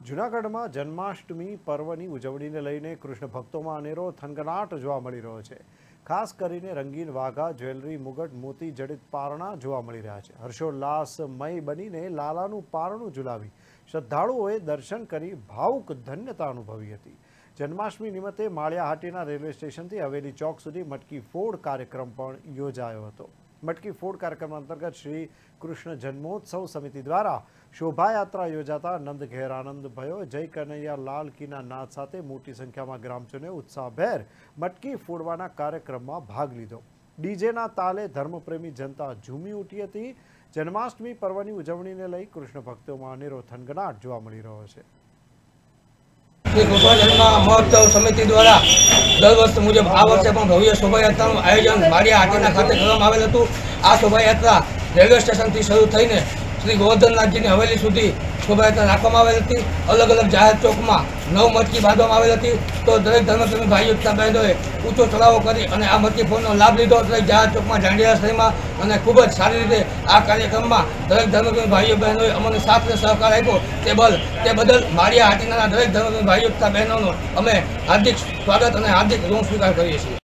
જૂનાગઢમાં જન્માષ્ટમી પર્વની ઉજવણીને લઈને કૃષ્ણ ભક્તોમાં અનેરો થનગનાટ જોવા મળી રહ્યો છે। ખાસ કરીને રંગીન વાઘા, જ્વેલરી, મુગટ, મોતી જડિત પારણા જોવા મળી રહ્યા છે। હર્ષોલ્લાસમય બનીને લાલાનું પારણું ઝુલાવી શ્રદ્ધાળુઓએ દર્શન કરી ભાવુક ધન્યતા અનુભવી હતી। જન્માષ્ટમી નિમિત્તે માળિયા હાટીના રેલવે સ્ટેશનથી હવેલી ચોક સુધી મટકી ફોડ કાર્યક્રમ પણ યોજાયો હતો। मटकी फोड़ कार्यक्रम अंतर्गत श्री कृष्ण जन्मोत्सव समिति द्वारा शोभायात्रा योजाता नंद घेर आनंद भयो। जय कन्हैया लाल की नाद साथे मोटी संख्या में ग्रामजनों उत्साहभेर मटकी फोड़वाना कार्यक्रम में भाग लीधो। डीजेना ताले धर्मप्रेमी जनता झूमी उठी हती। जन्माष्टमी पर्वनी उजवणीने लई कृष्ण भक्तों में अनेरो थनगनाट जोवा मळी रह्यो छे। श्री कृष्ण जन्म महोत्सव समिति द्वारा दर वर्ष मुजब आ वर्षे पण भव्य शोभायात्राનું આયોજન માળિયા હાટીના ખાતે કરવામાં આવેલ હતું। આ શોભાયાત્રા રેલવે સ્ટેશનથી શરૂ થઈને શ્રી ગોવર્ધનનાથજીની હવેલી સુધી શોભાયાત્રા રાખવામાં આવેલ હતી। અલગ અલગ જાહેર ચોકમાં 9 મટકી બાંધવામાં આવેલ હતી। તો દરેક ધર્મપ્રેમી ભાઈઓ તથા બહેનોએ ઊંચો ચઢાવો કરી અને આ મટકી ફોડનો લાભ લીધો। દરેક જાહેર ચોકમાં દાંડિયા શરીમાં અને ખૂબ જ સારી રીતે આ કાર્યક્રમમાં દરેક ધર્મપ્રેમી ભાઈઓ બહેનોએ અમને સાથ અને સહકાર આપ્યો। તે બદલ માળિયા હાટીના દરેક ધર્મપ્રેમી ભાઈઓ તથા બહેનોનો અમે હાર્દિક સ્વાગત અને હાર્દિક ઋણ સ્વીકાર કરીએ છીએ।